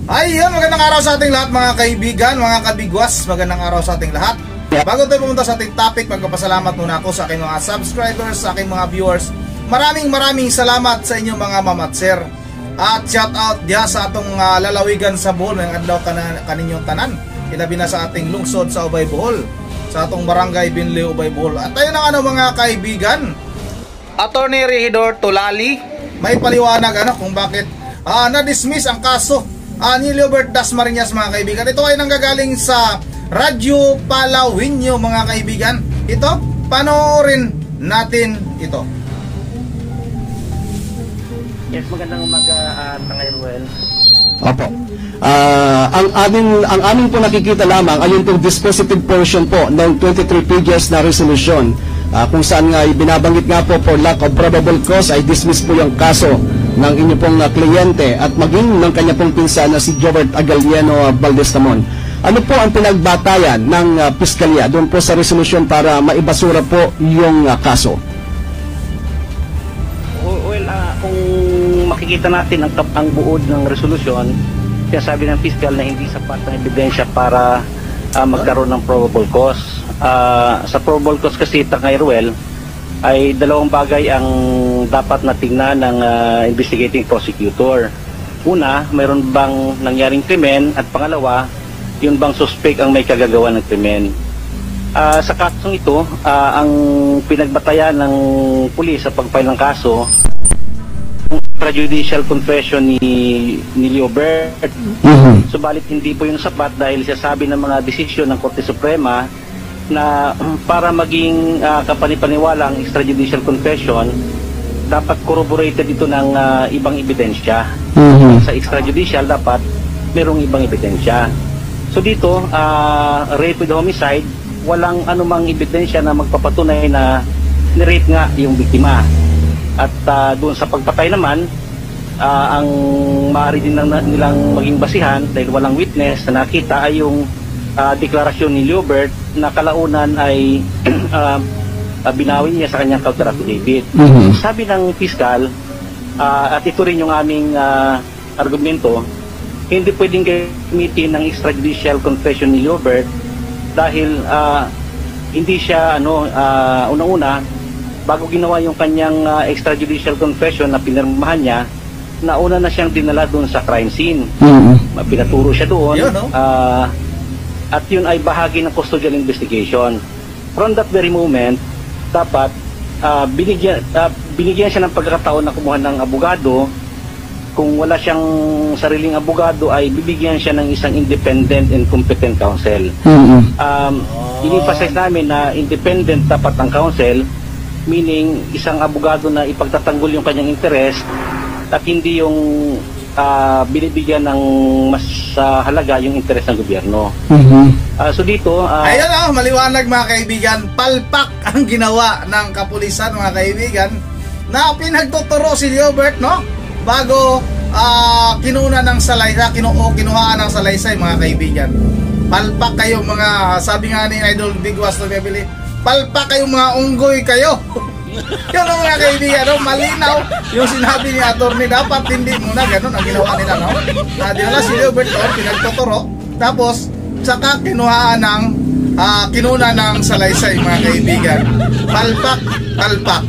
Ayun, magandang araw sa ating lahat mga kaibigan, mga kabigwas. Magandang araw sa ating lahat. Bago tayo pumunta sa ating topic, magpapasalamat muna ako sa aking mga subscribers, sa aking mga viewers. Maraming salamat sa inyo mga mamatser. At shout out diya sa atong lalawigan sa Bohol, ngayong adlaw kaninyong tanan. Ilabi na sa ating lungsod sa Ubay Bohol, sa atong barangay Binli Ubay Bohol. At ayun ang mga kaibigan, Attorney Regidor Tulali may paliwanag kung bakit na-dismiss ang kaso ni Leobert Dasmariñas mga kaibigan. Ito ay nanggagaling sa Radyo Palawinyo mga kaibigan. Ito, panoorin natin ito. Yes, magandang umaga, Tangayruel. Opo. Ang aming po nakikita lamang ay yung dispositive portion po ng 23 pages na resolution, kung saan nga binabanggit nga po for lack of probable cause ay dismiss po yung kaso ng inyo pong kliyente at maging ng kanya pong pinsan na si Jobert Agaliano Valdez-Tamon. Ano po ang pinagbatayan ng piskalya doon po sa resolution para maibasura po yung kaso? Well, kung makikita natin ang buod ng resolusyon, sinasabi ng piskal na hindi sapat ng ebidensya para magkaroon ng probable cause. Sa probable cause kasi, Tangayruel, ay dalawang bagay ang dapat na tingnan ng investigating prosecutor. Una, mayroon bang nangyaring krimen, at pangalawa, yun bang suspect ang may kagagawa ng krimen. Sa kasong ito, ang pinagbatayan ng pulis sa pag-file ng kaso, extrajudicial confession ni Leobert. Subalit hindi po yung sapat dahil sasabi ng mga desisyon ng Korte Suprema na para maging kapanipaniwala ang extrajudicial confession, dapat corroborated ito ng ibang ebidensya. Sa extrajudicial, dapat merong ibang ebidensya. So dito, rape with homicide, walang anumang ebidensya na magpapatunay na ni-rape nga yung biktima. At doon sa pagpatay naman, ang maaari din nilang maging basihan dahil walang witness na nakita ay yung deklarasyon ni Leobert na kalaunan ay binawin niya sa kanyang counter affidavit. Sabi ng piskal, at ito rin yung aming argumento, hindi pwedeng gamitin ng extrajudicial confession ni Leobert dahil hindi siya unang-una, bago ginawa yung kanyang extrajudicial confession na pinirmahan niya, nauna na siyang dinala doon sa crime scene. Pinaturo siya doon. At yun ay bahagi ng custodial investigation. From that very moment, dapat binigyan siya ng pagkakataon na kumuha ng abogado. Kung wala siyang sariling abogado, ay bibigyan siya ng isang independent and competent counsel. In-emphasize namin na independent dapat ang counsel, meaning isang abogado na ipagtatanggol yung kanyang interest at hindi yung binibigyan ng mas halaga yung interes ng gobyerno. So dito, ayun maliwanag mga kaibigan, palpak ang ginawa ng kapulisan mga kaibigan na pinagtuturo si Leobert bago kinuna ng salaysay, kinuhaan ng salaysay mga kaibigan. Palpak kayo mga, sabi nga ni Idol Bigwas na bibili, palpak kayo mga unggoy kayo. Yun ang mga kaibigan, malinaw yung sinabi ni attorney, dapat hindi muna ganun ang ginawa nila, dinala si Leobert pinagtuturo, tapos saka kinuhaan ng kinuna ng salaysay mga kaibigan. Palpak.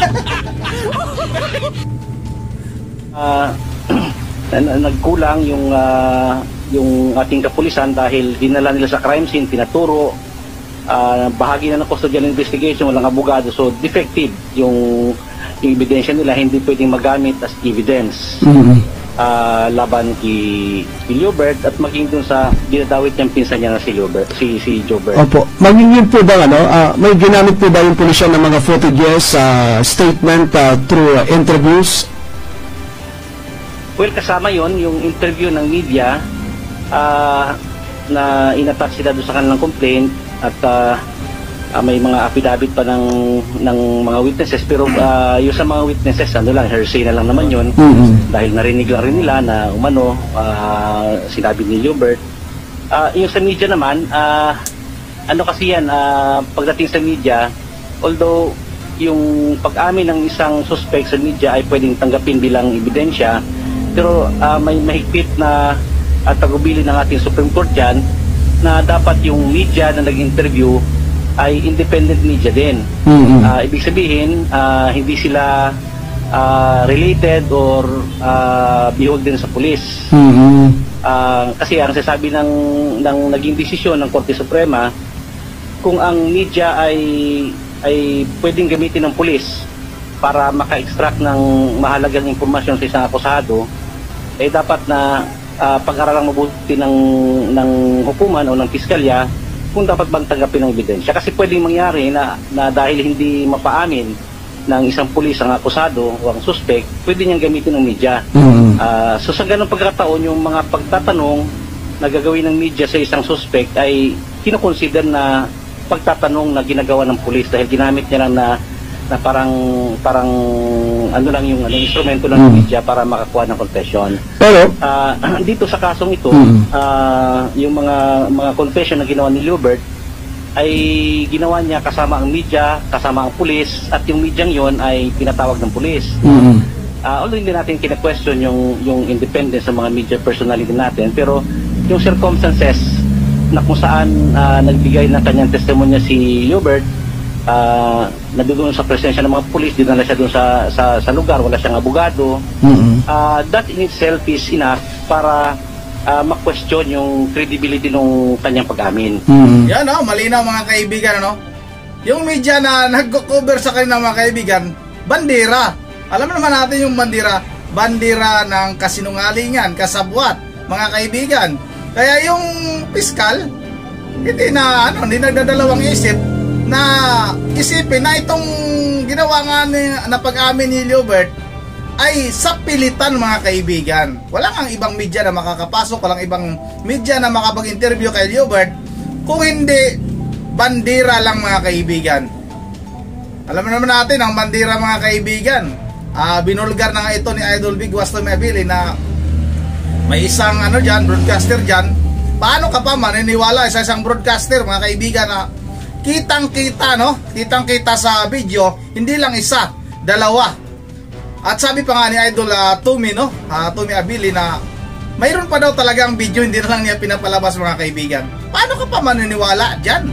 Nagkulang yung ating kapulisan dahil dinala nila sa crime scene, pinaturo, bahagi na ng custodial investigation, walang abogado, so defective yung ebidensya nila, hindi pwedeng magamit as evidence laban kay Leobert at maging dun sa dinadawit niyang pinsan niya na si Jobert. Opo. Maging yun po ba may ginamit po ba yung pulisya ng mga footages, statement through interviews? Well, kasama yon yung interview ng media na inattach sila doon sa kanilang complaint at may mga affidavit pa ng mga witnesses, pero yung sa mga witnesses hearsay na lang naman yun. Dahil narinig lang rin nila na sinabi ni Leobert. Yung sa media naman, kasi yan, pagdating sa media, although yung pag-amin ng isang suspect sa media ay pwedeng tanggapin bilang ebidensya, pero may mahigpit na at pag-ubili ng ating Supreme Court dyan na dapat yung media na nag-interview ay independent media din. Ibig sabihin, hindi sila related or bihog din sa pulis. Kasi ang sasabi ng naging desisyon ng Korte Suprema, kung ang media ay pwedeng gamitin ng pulis para maka-extract ng mahalagang impormasyon sa isang akusado, eh dapat na pag-aralang mabuti ng hukuman o ng piskalya kung dapat bang tanggapin ng ebidensya. Kasi pwedeng mangyari na dahil hindi mapaamin ng isang pulis ang akusado o ang suspect, pwede niyang gamitin ng media. So sa ganung pagkataon, yung mga pagtatanong na gagawin ng media sa isang suspect ay kinoconsider na pagtatanong na ginagawa ng pulis dahil ginamit niya lang na parang ano lang yung instrumento ng media para makakuha ng confession. Pero dito sa kasong ito, yung mga confession na ginawa ni Liobert ay ginawa niya kasama ang media, kasama ang pulis, at yung medyang yon ay pinatawag ng pulis. Although hindi natin kina-question yung independence ng mga media personality natin, pero yung circumstances na kung saan nagbigay ng kanyang testimonya si Liobert, na doon sa presensya ng mga pulis, dinala siya doon sa lugar, wala siyang abogado, that in itself is enough para ma-question yung credibility ng kanyang pag-amin. Yan, malinaw mga kaibigan, yung media na nag-cover sa kanya mga kaibigan, bandera. Alam naman natin yung bandera ng kasinungalingan, kasabwat, mga kaibigan. Kaya yung piskal, hindi nagdadalawang isip na isipin na itong ginawa nga na pag-amin ni Liobert ay sa pilitan, mga kaibigan. Walang ang ibang media na makakapasok, walang ibang media na makapag-interview kay Liobert kung hindi bandera lang, mga kaibigan. Alam naman natin ang bandera, mga kaibigan. Binulgar na nga ito ni Idol Bigwas Tumiabili na may isang broadcaster dyan. Paano ka pa maniniwala sa isang broadcaster, mga kaibigan, na kitang-kita sa video, hindi lang isa, dalawa. At sabi pa nga ni Idol Tumiabili na mayroon pa daw talagang video, hindi na lang niya pinapalabas, mga kaibigan. Paano ka pa maniniwala dyan?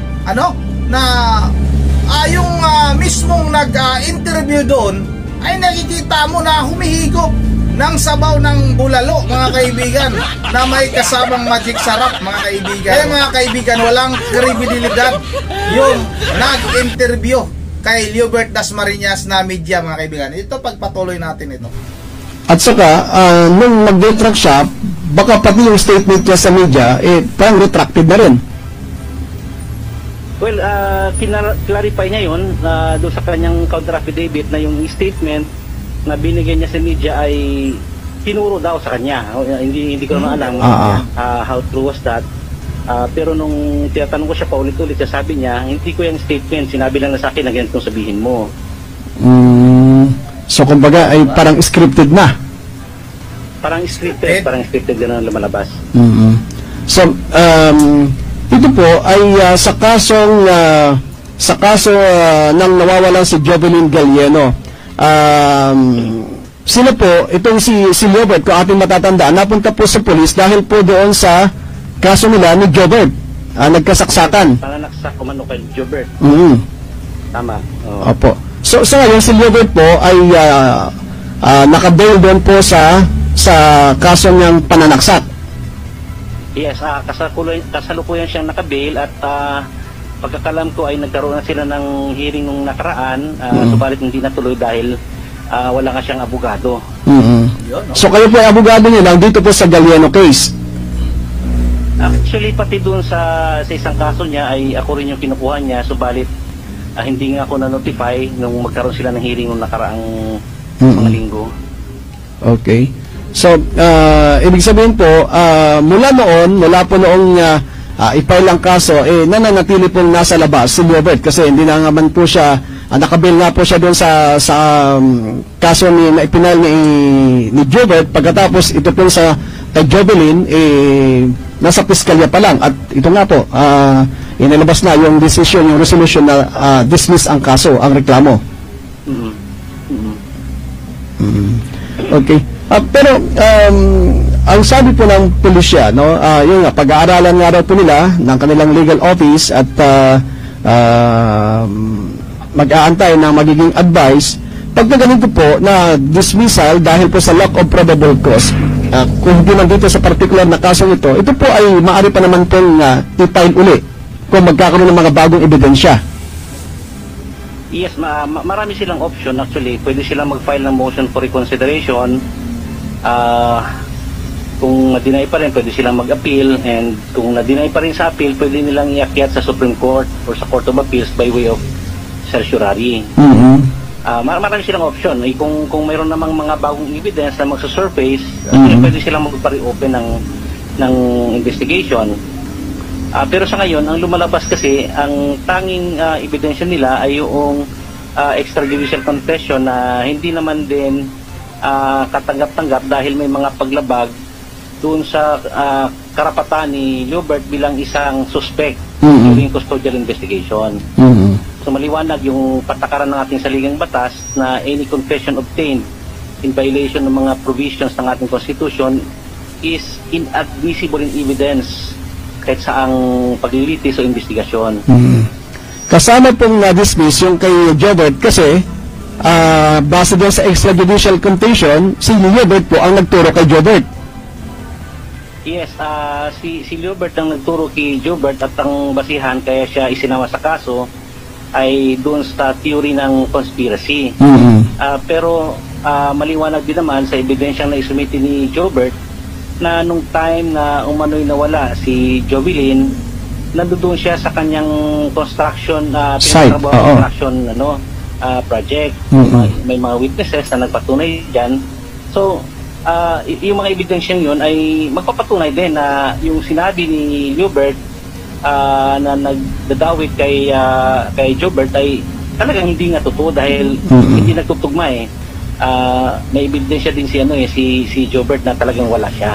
Yung mismong nag-interview doon ay nakikita mo na humihigop ng sabaw ng bulalo, mga kaibigan, na may kasamang magic sarap, mga kaibigan. Kaya mga kaibigan, walang kredibilidad yung nag-interview kay Liobert Dasmariñas na media, mga kaibigan. Ito, pagpatuloy natin ito. At saka, nung mag-retract siya, baka pati yung statement niya sa media, parang retracted na rin. Well, clarify niya yun doon sa kanyang counter affidavit na yung statement na binigay niya sa media ay tinuro daw sa kanya. Hindi ko naman alam how true was that. Pero nung tinatanong ko siya paulit-ulit, sabi niya, hindi ko yung statement, sinabi lang na sa akin na ganito sabihin mo. So kumbaga ay parang scripted na. Parang scripted gano'n lumalabas. So ito po ay sa kaso ng nawawalan si Jovelyn Galieno. Sino po, itong si Liobert, kung ating matatandaan, napunta po sa polis dahil po doon sa kaso nila ni Jobert. Nagkasaksakan. Pananaksak umano kay Jobert. Tama. Opo. So ngayon si Liobert po ay nakabail doon po sa kaso niyang pananaksak. Yes, kasalukuyan siyang nakabail at pagkakalam ko ay nagkaroon na sila ng hearing nung nakaraan, subalit hindi natuloy dahil wala nga siyang abogado. So kayo po ay abogado niyo lang dito po sa Galieno case? Actually, pati doon sa isang kaso niya ay ako rin yung kinukuha niya, subalit hindi nga ako na-notify nung magkaroon sila ng hearing nung nakaraang mga linggo. Okay. So, ibig sabihin po, mula po noong i-file ang kaso, nananatili pong nasa labas si Liobert kasi hindi na naman po siya, nakabail nga po siya doon sa kaso na ipinal ni Jobert. Pagkatapos ito po sa kay Jovelyn, nasa piskalya pa lang. At ito nga po, inilabas na yung resolution na dismiss ang kaso, ang reklamo. Okay. Pero ang sabi po ng pulisya, no, yun nga, pag-aaralan nga raw po nila ng kanilang legal office at mag-aantay ng magiging advice. Pag ganito po na dismissal dahil po sa lack of probable cause, kung hindi man dito sa particular na kasong ito po ay maaari pa naman pong i-file uli kung magkakaroon ng mga bagong ebidensya. Yes, marami silang option actually. Pwede silang mag-file ng motion for reconsideration. Kung na-deny pa rin, pwede silang mag-appeal, and kung na-deny pa rin sa appeal, pwede nilang iakyat sa Supreme Court or sa Court of Appeals by way of certiorari. Marami silang option. Kung mayroon namang mga bagong evidence na magsa-surface, pwede silang mag-reopen ng investigation. Pero sa ngayon, ang lumalabas kasi, ang tanging ebidensya nila ay yung extrajudicial confession na hindi naman din katanggap-tanggap dahil may mga paglabag doon sa karapatan ni Liobert bilang isang suspect during custodial investigation. So maliwanag yung patakaran ng ating saligang batas na any confession obtained in violation ng mga provisions ng ating Constitution is inadmissible in evidence kahit saang paglilitis o investigasyon. Kasama pong na-dismiss yung kay Liobert kasi base doon sa extrajudicial confession, si Liobert po ang nagturo kay Liobert. Yes, si Liobert ang nagturo kay Liobert at ang basihan kaya siya isinama sa kaso ay doon sa theory ng conspiracy. Pero maliwanag din naman sa ebidensyang na isumiti ni Liobert na nung time na umano'y nawala si Jovelyn, nandoon siya sa kanyang construction construction project. May mga witnesses na nagpatunay diyan. So yung mga ebidensyang yun ay magpapatunay din na yung sinabi ni Liobert na nagdadawit kay Liobert ay talagang hindi nga totoo dahil hindi nagtutugma eh. May ebidensya din si Liobert na talagang wala siya.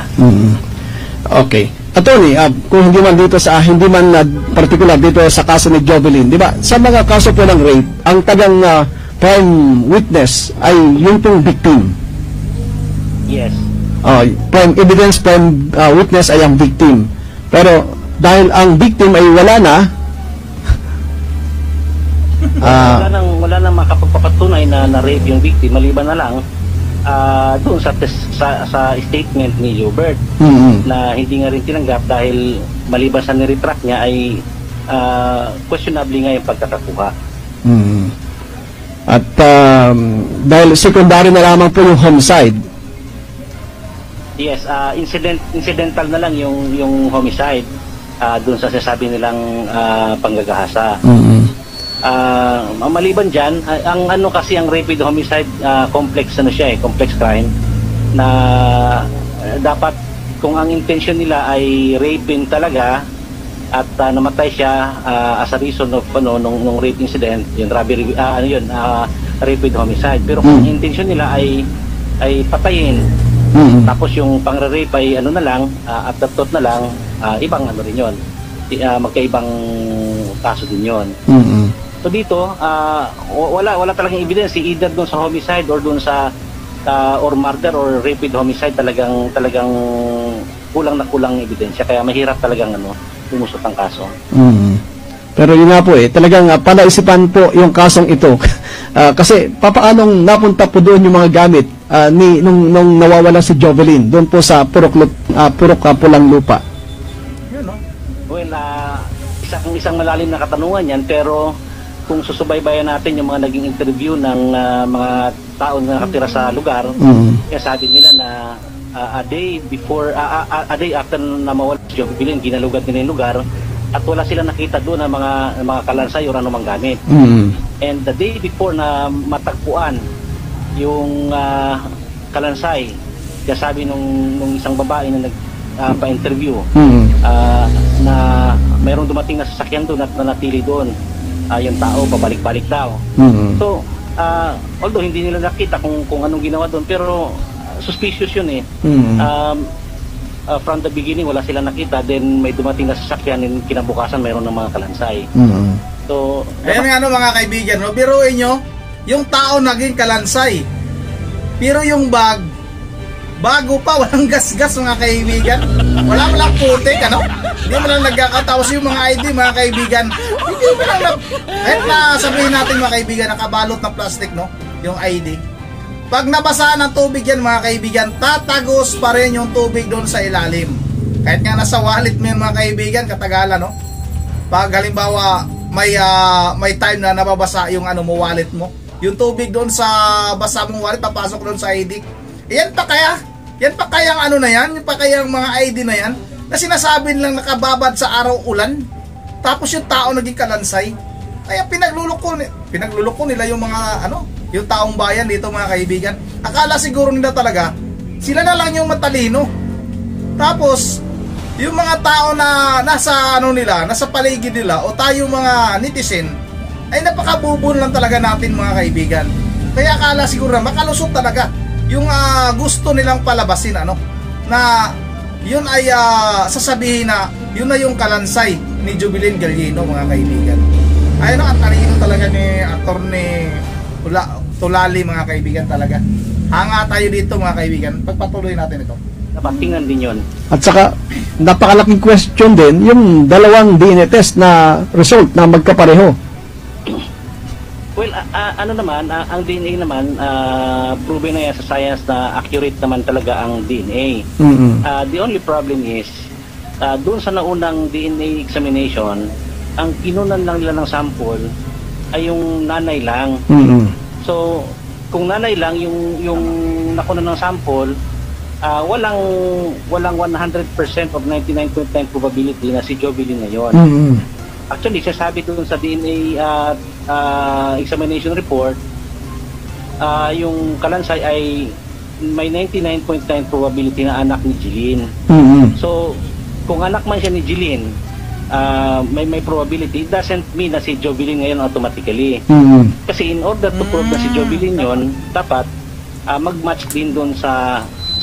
Okay. Attorney, kung hindi man dito sa particular dito sa kaso ni Jovelyn, di ba? Sa mga kaso po ng rape, ang tagang prime witness ay yung pong victim. Yes. Prime witness ay ang victim. Pero dahil ang victim ay wala na, wala nang makapagpapatunay na rape yung victim, maliban na lang doon sa statement ni Liobert na hindi nga rin tinanggap dahil maliban sa niretract niya ay questionably nga yung pagkakakuha. At dahil secondary na lamang po yung homicide. Yes, incidental na lang yung homicide doon sa sinasabi nilang panggagahasa. Maliban dyan, ang rape with homicide, complex crime na dapat kung ang intention nila ay raping talaga at namatay siya as a reason of nung rape incident, yung robbery, rape with homicide. Pero kung ang intention nila ay patayin, tapos yung pang-rape ay na lang, at thought na lang, ibang rin yun, magkaibang kaso din yun. So dito, wala talagang evidence either doon sa homicide or doon sa or murder or rape with homicide. Talagang kulang na kulang ebidensya, kaya mahirap talagang umusot ang kaso. Pero yun nga po talagang palaisipan po yung kasong ito. Kasi papaanong napunta po doon yung mga gamit nung nawawala si Jovelyn doon po sa Purok Pulang Lupa? Well, isang malalim na katanungan yan, pero kung susubaybayan natin yung mga naging interview ng mga tao na nakatira sa lugar, kaya sabi nila na a day after na mawala si Jovelyn, ginalugad nila yung lugar at wala sila nakita doon ng mga kalansay o anumang gamit. And the day before na matagpuan yung kalansay, kaya sabi nung isang babae na nagpa-interview na mayroong dumating na sasakyan doon at nanatili doon yung tao, pabalik-balik daw. So although hindi nila nakita kung anong ginawa doon, pero suspicious yun from the beginning wala silang nakita, then may dumating na sasakyan, kinabukasan mayroon ng mga kalansay. So ayan nga mga kaibigan, biruin nyo, yung tao naging kalansay, pero yung bag Bago pa, walang gas-gas mga kaibigan. Wala mo lang putik, ano? Hindi mo lang nagkakataos yung mga ID mga kaibigan. Hindi mo lang kahit na sabihin natin mga kaibigan, nakabalot ng plastic, no? Yung ID. Pag nabasa ng tubig yan mga kaibigan, tatagos pa rin yung tubig doon sa ilalim. Kahit nga nasa wallet mo yun mga kaibigan, katagalan, no? Pag halimbawa may time na nababasa yung ano mo, wallet mo, yung tubig doon sa basa mong wallet, papasok doon sa ID. Yan pa kaya ang ano na yan, yung pa kaya ang mga ID na yan, na sinasabi lang nakababad sa araw ulan, tapos yung tao naging kalansay. Kaya pinagluloko nila yung mga ano, yung taong bayan dito mga kaibigan. Akala siguro nila talaga sila na lang yung matalino. Tapos yung mga tao na nasa ano nila, nasa paligid nila o tayo mga netizen ay napakabubon lang talaga natin mga kaibigan. Kaya akala siguro na makalusot talaga yung gusto nilang palabasin ano, na yun ay sasabihin na yun na yung kalansay ni Jovelyn Galieno mga kaibigan. Ayun ang talino talaga ni Attorney Tulali mga kaibigan talaga. Hanga tayo dito mga kaibigan, pagpatuloy natin ito. Napatingan din yun. At saka, napakalaking question din, yung dalawang DNA test na result na magkapareho. Well, ano naman, ang DNA naman, proven na yan sa science na accurate naman talaga ang DNA. The only problem is, doon sa naunang DNA examination, ang kinunan lang nila ng sample ay yung nanay lang. So, kung nanay lang yung nakunan ng sample, walang 100% of 99.9 probability na si Jovelyn ngayon. Actually, sasabi doon sa DNA examination report, yung kalansay ay may 99.9 probability na anak ni Jeline. So, kung anak man siya ni Jeline, may probability, it doesn't mean na si Jovelyn ngayon automatically. Kasi in order to prove na si Jovelyn yon, dapat mag-match din doon sa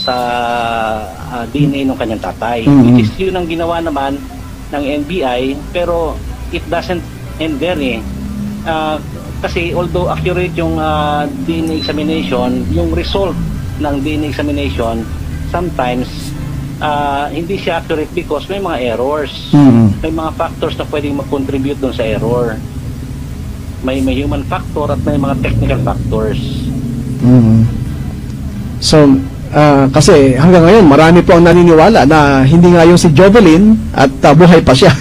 DNA ng kanyang tatay. Which is yun ang ginawa naman ng NBI, pero it doesn't end there eh. Kasi although accurate yung DNA examination, yung result ng DNA examination sometimes hindi siya accurate because may mga errors. May mga factors na pwedeng mag-contribute doon sa error. May human factor at may mga technical factors. So, kasi hanggang ngayon marami po ang naniniwala na hindi nga yung si Jovelyn at buhay pa siya.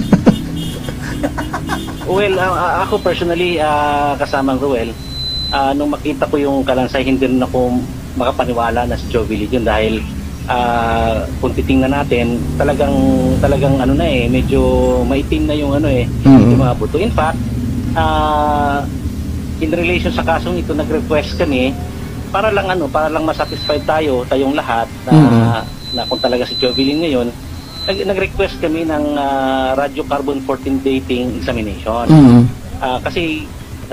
Well, ako personally, kasamang Ruel, nung makita ko yung kalansay, hindi rin ako makapaniwala na si Jovelyn yun dahil kung titingnan natin, talagang ano na eh, medyo maitim na yung ano eh, yung mga buto. In fact, in relation sa kasong ito, nag-request kami para lang masatisfy tayong lahat na kung talaga si Jovelyn ngayon. Nag-request kami ng radiocarbon 14 dating examination. Kasi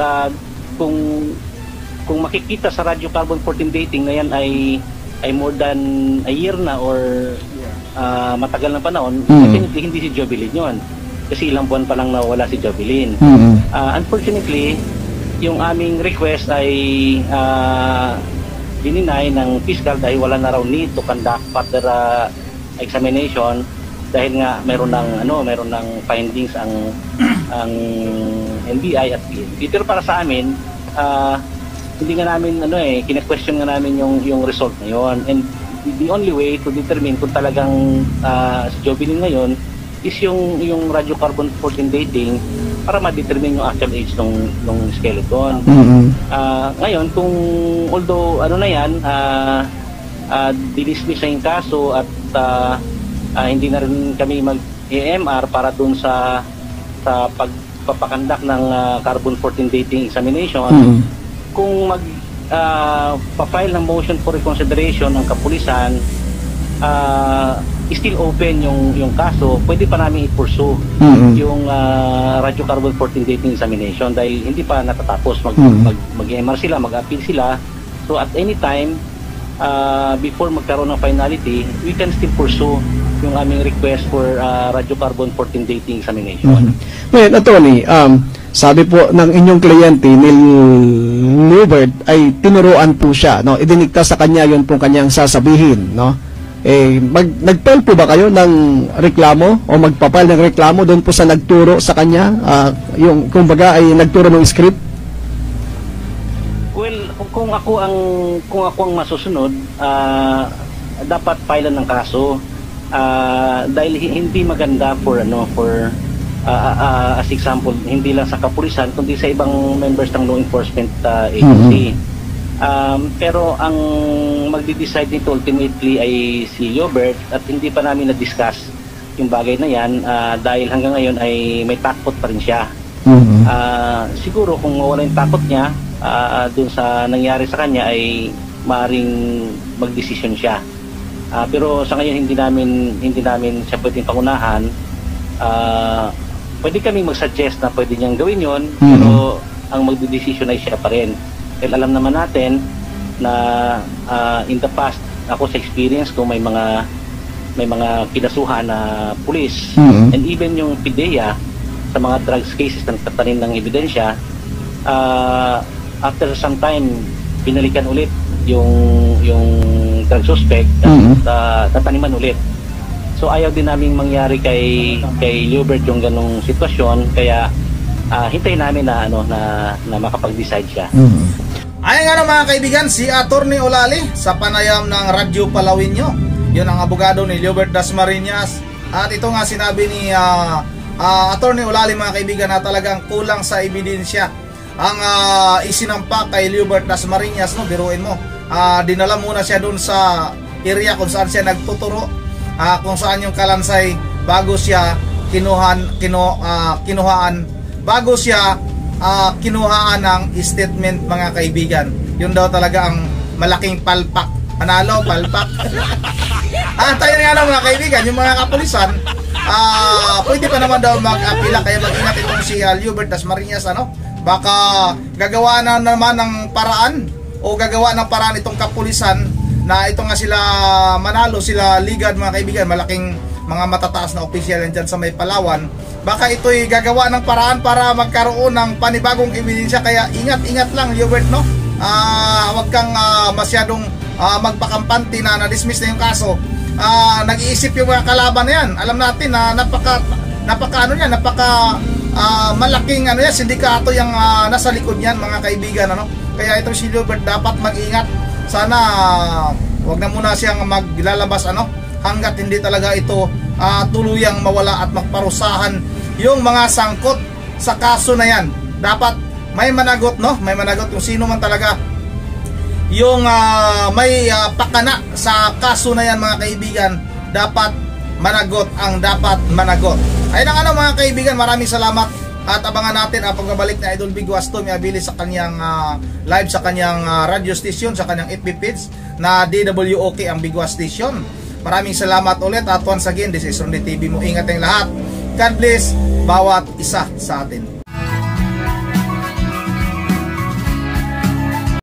kung makikita sa radiocarbon 14 dating na yan ay more than a year na or matagal na panahon, hindi si Jovelyn yon. Kasi ilang buwan pa lang nawala si Jovelyn. Unfortunately, yung aming request ay dininay ng fiscal dahil wala na raw need to conduct further examination dahil nga meron ng findings ang NBI at PNP. Pero para sa amin, hindi nga namin kine-question nga namin yung result na yon. And the only way to determine kung talagang si Jovelyn ngayon is yung radiocarbon 14 dating para ma-determine yung actual age ng skeleton. Ngayon, kung although dinismiss na yung kaso at hindi na rin kami mag-EMR para dun sa pagpapakandak ng carbon 14 dating examination, kung pa-file ng motion for reconsideration ng kapulisan, still open yung kaso, pwede pa namin i-pursue yung radiocarbon 14 dating examination dahil hindi pa natatapos. Mag-EMR sila, mag-appeal sila. So at any time, before magkaroon ng finality, we can still pursue yung aming request for radiocarbon 14 dating examination. Well, Attorney, sabi po ng inyong kliyente ni Liobert ay tinuruan po siya, no? Idinikta sa kanya yung pong kanyang sasabihin, no? Nag-file po ba kayo ng reklamo o magpapile ng reklamo doon po sa nagturo sa kanya, yung kumbaga ay nagturo ng script? Well, kung ako ang masusunod, dapat filean ng kaso, dahil hindi maganda for as example, hindi lang sa kapulisan kundi sa ibang members ng law enforcement agency. Pero ang magdi-decide nito ultimately ay si Liobert, at hindi pa namin na-discuss yung bagay na yan dahil hanggang ngayon ay may takot pa rin siya. Siguro kung mawala yung takot niya dun sa nangyari sa kanya ay maaaring magdesisyon siya. Pero sa ngayon hindi namin siya pwedeng pangunahan. Pwede kaming mag-suggest na pwede niyang gawin yon, pero ang magdedesisyon ay siya pa rin. Dahil alam naman natin na in the past, ako sa experience ko, may mga kinasuhan na pulis, and even yung PIDEA sa mga drugs cases na nagtatanim ng ebidensya, after some time pinalikan ulit yung drug suspect at tataniman ulit. So ayaw din naming mangyari kay Liobert yung ganong sitwasyon, kaya hintayin namin na makapag-decide siya. Ayan nga mga kaibigan, si Attorney Olali sa panayam ng Radyo Palawinyo. Yun ang abogado ni Liobert Dasmariñas. At ito nga sinabi ni Attorney Olali mga kaibigan na talagang kulang sa ebidensya ang isinampa kay Liobert Dasmariñas, no? Biruin mo, dinala muna siya doon sa area kung saan siya nagtuturo, kung saan yung kalansay bago siya kinuhaan ng statement mga kaibigan. Yun daw talaga ang malaking palpak. Panalo, palpak. Tayo nga lang mga kaibigan, yung mga kapulisan, pwede pa naman daw mag-apila, kaya mag-ingat itong si Liobert Dasmariñas, baka gagawa na naman ng paraan o gagawa ng paraan itong kapulisan na ito nga sila Manalo, sila Ligad mga kaibigan, malaking mga matataas na opisyal dyan sa may Palawan. Baka ito'y gagawa ng paraan para magkaroon ng panibagong ebidensya, kaya ingat-ingat lang Liobert, no? Huwag kang masyadong magpakampante na na-dismiss na yung kaso. Nag-iisip yung mga kalaban na yan. Alam natin na napaka malaking sindikato yung nasa likod niyan mga kaibigan, Kaya itong si Liobert dapat mag-ingat. Sana wag na muna siyang maglalabas hanggat hindi talaga ito tuluyang mawala at magparusahan yung mga sangkot sa kaso na yan. Dapat may managot, may managot kung sino man talaga yung may pakana sa kaso na yan mga kaibigan. Dapat managot ang dapat managot. Ayun ang mga kaibigan, maraming salamat at abangan natin ang pagbabalik na Idol Big Wasto Miabili sa kanyang live sa kanyang radio station, sa kanyang FB page na DWOK ang Big Was Station. Maraming salamat ulit at once again, this is Ronde TV mo. Ingat ang lahat. God bless bawat isa sa atin.